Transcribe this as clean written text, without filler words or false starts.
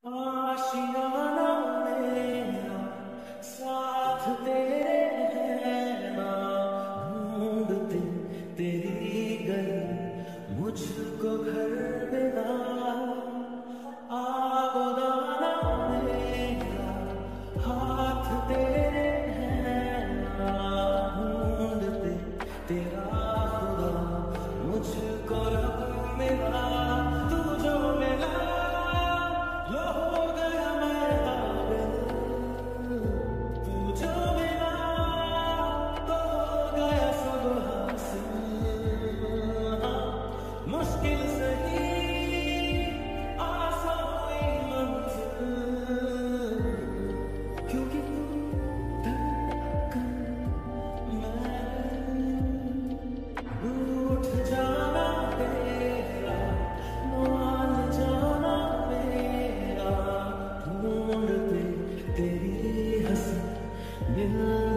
आशियाना मेरा साथ तेरे है ना ढूंढते तेरी गली मुझको घर मिला आबोदाना मेरा हाथ तेरे है ना ढूंढते तेरा खुदा मुझको रब मिला तू जो मिला हो गया मैं पागल तू जो मिला तो हो गया सब हासिल मुश्किल सही आसान हुई मंजिल क्योंकि तू धड़कन मैं रूठ जाना तेरा मान जाना मेरा ढूंढते तेरी हंसी मिल